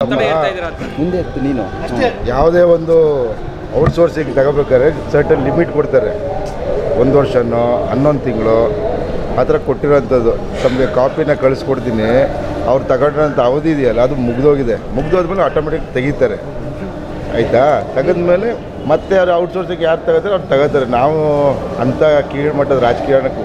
ಒತ್ತಡ ಇರ್ತಾ ಇದ್ದೀರಾ ಅಂತ. ಮುಂದೆ ನೀನು ಯಾವುದೇ ಒಂದು ಔಟ್ಸೋರ್ಸಿಂಗ್ ತಗೋಬೇಕಾದ್ರೆ ಸರ್ಟನ್ ಲಿಮಿಟ್ ಕೊಡ್ತಾರೆ, 1 ವರ್ಷನೋ 11 ತಿಂಗಳು ಆ ಥರ ಕೊಟ್ಟಿರೋಂಥದ್ದು. ತಮಗೆ ಕಾಪಿನ ಕಳಿಸ್ಕೊಡ್ತೀನಿ, ಅವ್ರು ತಗೊಂಡ್ರಂಥ ಅವಧಿ ಇದೆಯಲ್ಲ ಅದು ಮುಗ್ದೋದ್ಮೇಲೆ ಆಟೋಮೆಟಿಕ್ ತೆಗಿತಾರೆ, ಆಯಿತಾ? ತೆಗೆದ್ಮೇಲೆ ಮತ್ತೆ ಅವ್ರು ಔಟ್ಸೋರ್ಸಿಂಗ್ ಯಾರು ತಗೋತಾರೆ ಅವ್ರು ತಗೋತಾರೆ. ನಾವು ಅಂಥ ಕೀಳ್ಮಟ್ಟದ ರಾಜಕೀಯಕ್ಕೆ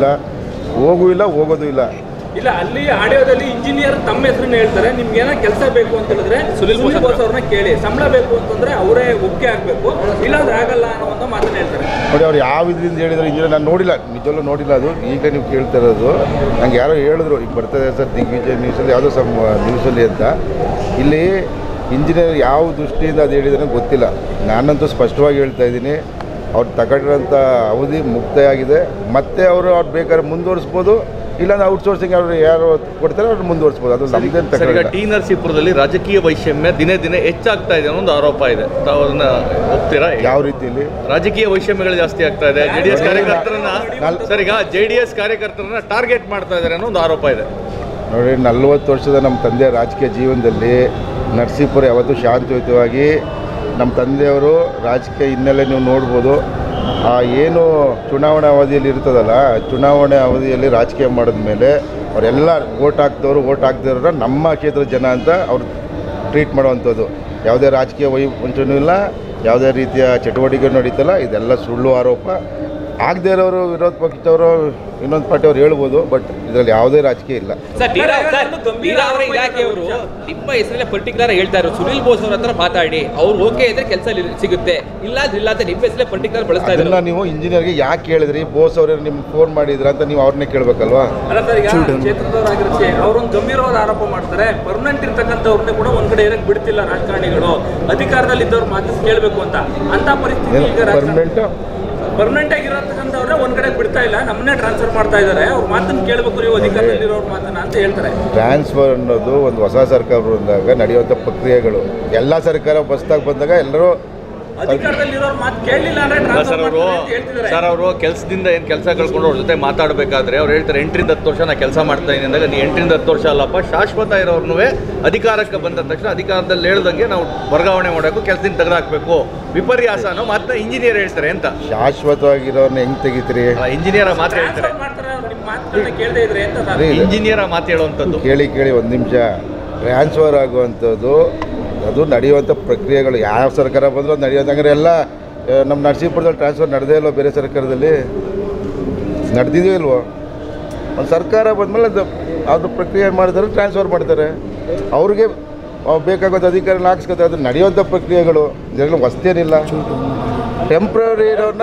ಹೋಗೋದು ಇಲ್ಲ. ಇಲ್ಲ, ಅಲ್ಲಿ ಆಡಿಯೋದಲ್ಲಿ ಇಂಜಿನಿಯರ್ ತಮ್ಮ ಹೆಸರನ್ನ ಹೇಳ್ತಾರೆ. ನಿಮ್ಗೆ ಏನೋ ಕೆಲಸ ಬೇಕು ಅಂತ ಹೇಳಿದ್ರೆ ಸುನಿಲ್ ಬೋಸ್ ಅವ್ರನ್ನ ಕೇಳಿ, ಸಂಬಳ ಬೇಕು ಅಂತಂದ್ರೆ ಅವರೇ ಒಪ್ಪಿಗೆ ಆಗಬೇಕು, ಇಲ್ಲಾಂದ್ರೆ ಆಗಲ್ಲ ಅನ್ನೋ ಒಂದು ಮಾತನ್ನ ಹೇಳ್ತಾರೆ. ನೋಡಿ, ಅವ್ರು ಯಾವ ಇದರಿಂದ ಹೇಳಿದ್ರು ಇಂಜಿನಿಯರ್ ನಾನು ನೋಡಿಲ್ಲ, ನಿಜವಲ್ಲೂ ನೋಡಿಲ್ಲ. ಅದು ಈಗ ನೀವು ಕೇಳ್ತಾ ಇರೋದು, ನಂಗೆ ಯಾರೋ ಹೇಳಿದ್ರು ಈಗ ಬರ್ತದೆ ಸರ್ ದಿಗ್ವಿಜಯ್ ನ್ಯೂಸಲ್ಲಿ ಯಾವುದೋ ನ್ಯೂಸಲ್ಲಿ ಅಂತ. ಇಲ್ಲಿ ಇಂಜಿನಿಯರ್ ಯಾವ ದೃಷ್ಟಿಯಿಂದ ಅದು ಹೇಳಿದ್ರೆ ಗೊತ್ತಿಲ್ಲ. ನಾನಂತೂ ಸ್ಪಷ್ಟವಾಗಿ ಹೇಳ್ತಾ ಇದ್ದೀನಿ, ಅವ್ರು ತಗೊಂಡಿರೋಂಥ ಅವಧಿ ಮುಕ್ತಾಯ ಆಗಿದೆ. ಮತ್ತೆ ಅವ್ರು ಬೇಕಾದ್ರೆ ಮುಂದುವರಿಸ್ಬೋದು, ಇಲ್ಲಾಂದ್ರೆ ಔಟ್ಸೋರ್ಸಿಂಗ್ ಅವರು ಯಾರು ಕೊಡ್ತಾರೆ ಅವ್ರು ಮುಂದುವರಿಸ್ಬೋದು. ಅದು ನಮ್ದೇನು ಈಗ ಟಿ ನರಸೀಪುರದಲ್ಲಿ ರಾಜಕೀಯ ವೈಷಮ್ಯ ದಿನೇ ದಿನೇ ಹೆಚ್ಚಾಗ್ತಾ ಇದೆ ಅನ್ನೋ ಒಂದು ಆರೋಪ ಇದೆ. ತಾವು ಅದನ್ನ ಒಪ್ತೀರಾ? ಯಾವ ರೀತಿಯಲ್ಲಿ ರಾಜಕೀಯ ವೈಷಮ್ಯಗಳು ಜಾಸ್ತಿ ಆಗ್ತಾ ಇದೆ, JDS ಕಾರ್ಯಕರ್ತರನ್ನ ಸರ್ ಈಗ JDS ಕಾರ್ಯಕರ್ತರನ್ನ ಟಾರ್ಗೆಟ್ ಮಾಡ್ತಾ ಇದ್ದಾರೆ ಅನ್ನೋ ಒಂದು ಆರೋಪ ಇದೆ. ನೋಡಿ, 40 ವರ್ಷದ ನಮ್ಮ ತಂದೆಯ ರಾಜಕೀಯ ಜೀವನದಲ್ಲಿ ನರಸೀಪುರ ಯಾವತ್ತೂ ಶಾಂತಿಯುತವಾಗಿ, ನಮ್ಮ ತಂದೆಯವರು ರಾಜಕೀಯ ಹಿನ್ನೆಲೆ ನೀವು ನೋಡ್ಬೋದು. ಏನು ಚುನಾವಣಾ ಅವಧಿಯಲ್ಲಿ ಇರ್ತದಲ್ಲ, ಚುನಾವಣೆ ಅವಧಿಯಲ್ಲಿ ರಾಜಕೀಯ ಮಾಡಿದ ಮೇಲೆ ಅವರೆಲ್ಲ ಓಟ್ ಹಾಕ್ದವ್ರನ್ನ ನಮ್ಮ ಕ್ಷೇತ್ರದ ಜನ ಅಂತ ಅವ್ರು ಟ್ರೀಟ್ ಮಾಡುವಂಥದ್ದು. ಯಾವುದೇ ರಾಜಕೀಯ ವಂಚನೂ ಇಲ್ಲ, ಯಾವುದೇ ರೀತಿಯ ಚಟುವಟಿಕೆ ನಡೀತಲ್ಲ, ಇದೆಲ್ಲ ಸುಳ್ಳು ಆರೋಪ. ಆಗದೇ ಇರೋರು ವಿರೋಧ ಪಕ್ಷದವರು ಇನ್ನೊಂದು ಪಾರ್ಟಿಯವ್ರು ಹೇಳ್ಬೋದು, ಬಟ್ ಇದರಲ್ಲಿ ಯಾವುದೇ ರಾಜಕೀಯ ಇಲ್ಲ. ಇಲಾಖೆಯವರು ನಿಮ್ಮ ಹೆಸರಲ್ಲೇ ಪರ್ಟಿಕ್ಯುಲರ್ ಹೇಳ್ತಾ ಇರೋ ಸುನಿಲ್ ಬೋಸ್ ಅವ್ರ ಹತ್ರ ಮಾತಾಡಿ, ಅವ್ರು ಓಕೆ ಇದ್ರೆ ಕೆಲಸ ಸಿಗುತ್ತೆ, ಇಲ್ಲ ಅಂತ ನಿಮ್ಮ ಹೆಸರಲ್ಲೇ ಪರ್ಟಿಕ್ಯುಲರ್ ಬಳಸ್ತಾ ಇದ್ದಾರೆ. ನೀವು ಇಂಜಿನಿಯರ್ಗೆ ಯಾಕೆ ಹೇಳಿದ್ರಿ? ಬೋಸ್ ಅವ್ರ ನಿಮ್ಗೆ ಫೋನ್ ಮಾಡಿದ್ರ ಅಂತ ನೀವು ಅವ್ರನ್ನೇ ಕೇಳಬೇಕಲ್ವಾ? ಅಲ್ಲ ಸರ್, ಈಗ ಕ್ಷೇತ್ರದವರಾಗಿರುತ್ತೆ, ಅವರೊಂದು ಗಂಭೀರವಾದ ಆರೋಪ ಮಾಡ್ತಾರೆ. ಪರ್ಮನೆಂಟ್ ಇರ್ತಕ್ಕಂಥವ್ರನ್ನೇ ಕೂಡ ಒಂದ್ ಕಡೆ ಇರಕ್ಕೆ ಬಿಡ್ತಿಲ್ಲ ರಾಜಕಾರಣಿಗಳು, ಅಧಿಕಾರದಲ್ಲಿ ಇದ್ದವ್ರ ಮಾತು ಕೇಳಬೇಕು ಅಂತ ಪರಿಸ್ಥಿತಿ ಈಗ ಪರ್ಮನೆಂಟ್ ಆಗಿರತಕ್ಕಂಥವ್ರೆ ಒಂದ್ ಕಡೆ ಬಿಡ್ತಾ ಇಲ್ಲ, ನಮ್ಮನ್ನೇ ಟ್ರಾನ್ಸ್ಫರ್ ಮಾಡ್ತಾ ಇದ್ದಾರೆ. ಅವ್ರ ಮಾತನ್ನು ಕೇಳಬೇಕು ನೀವು, ಅಧಿಕಾರದಲ್ಲಿರೋರ ಮಾತನ್ನ ಅಂತ ಹೇಳ್ತಾರೆ. ಟ್ರಾನ್ಸ್ಫರ್ ಅನ್ನೋದು ಒಂದು ಹೊಸ ಸರ್ಕಾರ ಬಂದಾಗ ನಡೆಯುವಂಥ ಪ್ರಕ್ರಿಯೆಗಳು. ಎಲ್ಲ ಸರ್ಕಾರ ಹೊಸದಾಗಿ ಬಂದಾಗ ಎಲ್ಲರೂ ಅಧಿಕಾರದಲ್ಲಿರೋರ ಮಾತು ಕೇಳಲಿಲ್ಲ ಅಂದ್ರೆ ಸರ್ ಅವರು ಕೆಲಸದಿಂದ ಏನು ಕೆಲಸ ಕಳ್ಕೊಂಡು ಅವ್ರ ಜೊತೆ ಮಾತಾಡಬೇಕಾದ್ರೆ ಅವ್ರು ಹೇಳ್ತಾರೆ 8ರಿಂದ 10 ವರ್ಷ ನಾ ಕೆಲಸ ಮಾಡ್ತಾ ಇದ್ದೀನಿ ಅಂದಾಗ, ನೀವು 8ರಿಂದ 10 ವರ್ಷ ಅಲ್ಲಪ್ಪ, ಶಾಶ್ವತ ಇರೋರ್ನೂ ಅಧಿಕಾರಕ್ಕೆ ಬಂದ ತಕ್ಷಣ ಅಧಿಕಾರದಲ್ಲಿ ಹೇಳ್ದಂಗೆ ನಾವು ವರ್ಗಾವಣೆ ಮಾಡೋಕ್ಕೂ ಕೆಲಸದಿಂದ ತೆಗೆದಾಕಬೇಕು, ವಿಪರ್ಯಾಸ ಅನ್ನೋ ಮಾತನ್ನ ಇಂಜಿನಿಯರ್ ಹೇಳ್ತಾರೆ ಅಂತ. ಶಾಶ್ವತವಾಗಿರೋರ್ನ ಹೆಂಗೆ ತೆಗಿತೀರಿ? ಇಂಜಿನಿಯರ್ ಮಾತು ಹೇಳ್ತಾರೆ, ಇಂಜಿನಿಯರ್ ಮಾತು ಹೇಳುವಂಥದ್ದು. ಕೇಳಿ ಒಂದು ನಿಮಿಷ. ಟ್ರಾನ್ಸ್ಫರ್ ಆಗುವಂಥದ್ದು ಅದು ನಡೆಯುವಂಥ ಪ್ರಕ್ರಿಯೆಗಳು. ಯಾವ ಸರ್ಕಾರ ಬಂದರೂ ಅದು ನಡೆಯೋದು. ಹಂಗಾರೆ ಎಲ್ಲ ನಮ್ಮ ನರಸೀಪುರದಲ್ಲಿ ಟ್ರಾನ್ಸ್ಫರ್ ನಡೆದೇ ಇಲ್ವೋ? ಬೇರೆ ಸರ್ಕಾರದಲ್ಲಿ ನಡೆದಿದೆಯೋ ಇಲ್ವೋ? ಒಂದು ಸರ್ಕಾರ ಬಂದಮೇಲೆ ಅದು ಪ್ರಕ್ರಿಯೆ ಮಾಡಿದ್ರೆ ಟ್ರಾನ್ಸ್ಫರ್ ಮಾಡ್ತಾರೆ, ಅವ್ರಿಗೆ ಬೇಕಾಗೋದು ಅಧಿಕಾರಿನ ಹಾಕ್ಸ್ಕೊತಾರೆ. ಅದು ನಡೆಯುವಂಥ ಪ್ರಕ್ರಿಯೆಗಳು, ಇದರಲ್ಲಿ ಹೊಸ್ತೇನಿಲ್ಲ. ಟೆಂಪ್ರರಿ ಇರೋನ್ನ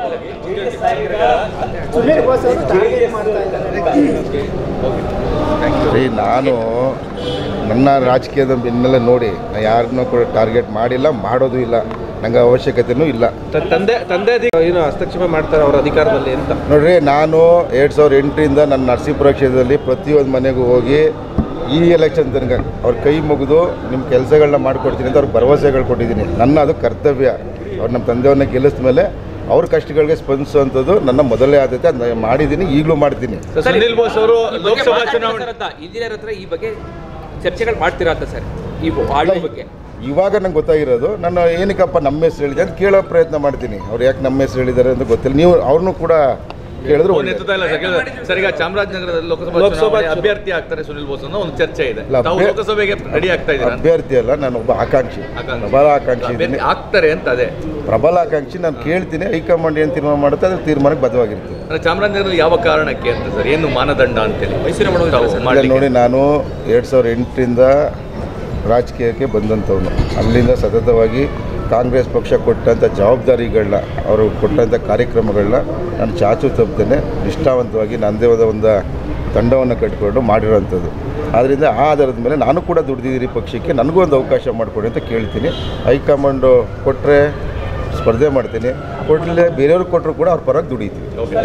ನಾನು ನನ್ನ ರಾಜಕೀಯದ ಬೆನ್ನೆಲ್ಲ ನೋಡಿ ನಾನು ಯಾರನ್ನೂ ಕೂಡ ಟಾರ್ಗೆಟ್ ಮಾಡಿಲ್ಲ, ಮಾಡೋದು ಇಲ್ಲ, ನಂಗೆ ಅವಶ್ಯಕತೆಯೂ ಇಲ್ಲ. ತಂದೆ ಏನು ಹಸ್ತಕ್ಷೇಪ ಮಾಡ್ತಾರೆ ಅವ್ರ ಅಧಿಕಾರದಲ್ಲಿ ಅಂತ ನೋಡ್ರಿ, ನಾನು 2008ರಿಂದ ನನ್ನ ನರಸೀಪುರ ಕ್ಷೇತ್ರದಲ್ಲಿ ಪ್ರತಿಯೊಂದು ಮನೆಗೂ ಹೋಗಿ ಈ ಎಲೆಕ್ಷನ್ ತನಕ ಅವ್ರ ಕೈ ಮುಗಿದು ನಿಮ್ಮ ಕೆಲಸಗಳನ್ನ ಮಾಡಿಕೊಡ್ತೀನಿ ಅಂತ ಅವ್ರಿಗೆ ಭರವಸೆಗಳು ಕೊಟ್ಟಿದ್ದೀನಿ. ನನ್ನ ಅದು ಕರ್ತವ್ಯ. ಅವ್ರು ನಮ್ಮ ತಂದೆಯವ್ರನ್ನ ಗೆಲ್ಲಿಸಿದ ಮೇಲೆ ಅವ್ರ ಕಷ್ಟಗಳಿಗೆ ಸ್ಪಂದಿಸುವಂಥದ್ದು ನನ್ನ ಮೊದಲೇ ಆದ್ಯತೆ. ಅದನ್ನ ಮಾಡಿದ್ದೀನಿ, ಈಗಲೂ ಮಾಡ್ತೀನಿ. ಸುನಿಲ್ ಬೋಸ್ ಅವರು ಲೋಕಸಭಾ ಚುನಾವಣೆ ಇಂಜಿನಿಯರ್ ಹತ್ರ ಈ ಬಗ್ಗೆ ಚರ್ಚೆಗಳು ಮಾಡ್ತೀರಾ ಅಂತ ಸರ್? ಈ ಬಗ್ಗೆ ಇವಾಗ ನಂಗೆ ಗೊತ್ತಾಗಿರೋದು, ನಾನು ಏನಕ್ಕಪ್ಪ ನಮ್ಮ ಹೆಸರು ಹೇಳಿದೆ ಅಂತ ಕೇಳೋ ಪ್ರಯತ್ನ ಮಾಡ್ತೀನಿ. ಅವ್ರು ಯಾಕೆ ನಮ್ಮ ಹೆಸರು ಹೇಳಿದ್ದಾರೆ ಅಂತ ಗೊತ್ತಿಲ್ಲ. ನೀವು ಅವ್ರನ್ನೂ ಕೂಡ ಕೇಳಿದ್ರು ಸರ್. ಈಗ ಚಾಮರಾಜನಗರದಲ್ಲಿ ಲೋಕಸಭಾ ಅಭ್ಯರ್ಥಿ ಆಗ್ತಾರೆ ಸುನಿಲ್ ಬೋಸ್ ಅನ್ನೋ ಒಂದು ಚರ್ಚೆ ಇದೆ. ಲೋಕಸಭೆಗೆ ರೆಡಿ ಆಗ್ತಾ ಇದ್ದಾರೆ. ಅಭ್ಯರ್ಥಿ ಅಲ್ಲ, ನಾನು ಒಬ್ಬ ಆಕಾಂಕ್ಷಿ, ಪ್ರಬಲ ಆಕಾಂಕ್ಷಿ ಆಗ್ತಾರೆ ಅಂತ. ಅದೇ ಪ್ರಬಲ ಆಕಾಂಕ್ಷಿ. ನಾನು ಕೇಳ್ತೀನಿ, ಹೈಕಮಾಂಡ್ ಏನು ತೀರ್ಮಾನ ಮಾಡುತ್ತೆ ಅದ್ರ ತೀರ್ಮಾನಕ್ಕೆ ಬದ್ಧವಾಗಿರ್ತೀನಿ. ಚಾಮರಾಜನಗರದಲ್ಲಿ ಯಾವ ಕಾರಣಕ್ಕೆ ಅಂತ ಸರ್, ಏನು ಮಾನದಂಡ ಅಂತೇಳಿ ನೋಡಿ, ನಾನು 2008ರಿಂದ ರಾಜಕೀಯಕ್ಕೆ ಬಂದಂಥವನು. ಅಲ್ಲಿಂದ ಸತತವಾಗಿ ಕಾಂಗ್ರೆಸ್ ಪಕ್ಷ ಕೊಟ್ಟಂಥ ಜವಾಬ್ದಾರಿಗಳನ್ನ, ಅವರು ಕೊಟ್ಟಂಥ ಕಾರ್ಯಕ್ರಮಗಳನ್ನ ನಾನು ಚಾಚು ತಪ್ಪದೇನೆ ನಿಷ್ಠಾವಂತವಾಗಿ ನನ್ನದೇ ಒಂದು ತಂಡವನ್ನು ಕಟ್ಟಿಕೊಂಡು ಮಾಡಿರೋವಂಥದ್ದು. ಆದ್ದರಿಂದ ಆ ಆಧಾರದ ಮೇಲೆ ನಾನು ಕೂಡ ದುಡ್ದಿದ್ದೀರಿ ಪಕ್ಷಕ್ಕೆ, ನನಗೂ ಒಂದು ಅವಕಾಶ ಮಾಡಿಕೊಡಿ ಅಂತ ಕೇಳ್ತೀನಿ. ಹೈಕಮಾಂಡು ಕೊಟ್ಟರೆ ಸ್ಪರ್ಧೆ ಮಾಡ್ತೀನಿ, ಕೊಡಲಿಲ್ಲ ಬೇರೆಯವ್ರಿಗೆ ಕೊಟ್ಟರು ಕೂಡ ಅವ್ರ ಪರವಾಗಿ ದುಡಿತೀವಿ.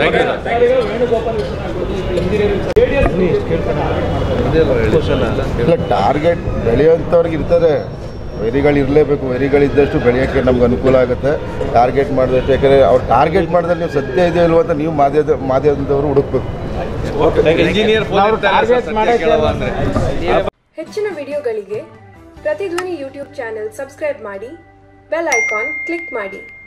ಇಲ್ಲ, ಟಾರ್ಗೆಟ್ ಬೆಳೆಯುವಂಥವ್ರಿಗೆ ಇರ್ತಾರೆ, ವೆರಿಗಳು ಇರಲೇಬೇಕು. ವೆರಿಗಳಿದ್ದಷ್ಟು ಬೆಳೆಯೋಕ್ಕೆ ನಮ್ಗೆ ಅನುಕೂಲ ಆಗುತ್ತೆ. ಟಾರ್ಗೆಟ್ ಮಾಡಿದಷ್ಟು, ಯಾಕಂದರೆ ಅವ್ರು ಟಾರ್ಗೆಟ್ ಮಾಡಿದ್ರೆ ನೀವು ಸತ್ಯ ಇದೆಯೋ ಇಲ್ವೋ ಅಂತ ನೀವು ಮಾಧ್ಯಮದವರು ಹುಡುಕ್ಬೇಕು. ಹೆಚ್ಚಿನ ವಿಡಿಯೋಗಳಿಗೆ ಪ್ರತಿಧ್ವನಿ ಯೂಟ್ಯೂಬ್ ಚಾನೆಲ್ ಸಬ್ಸ್ಕ್ರೈಬ್ ಮಾಡಿ, ಬೆಲ್ ಐಕಾನ್ ಕ್ಲಿಕ್ ಮಾಡಿ.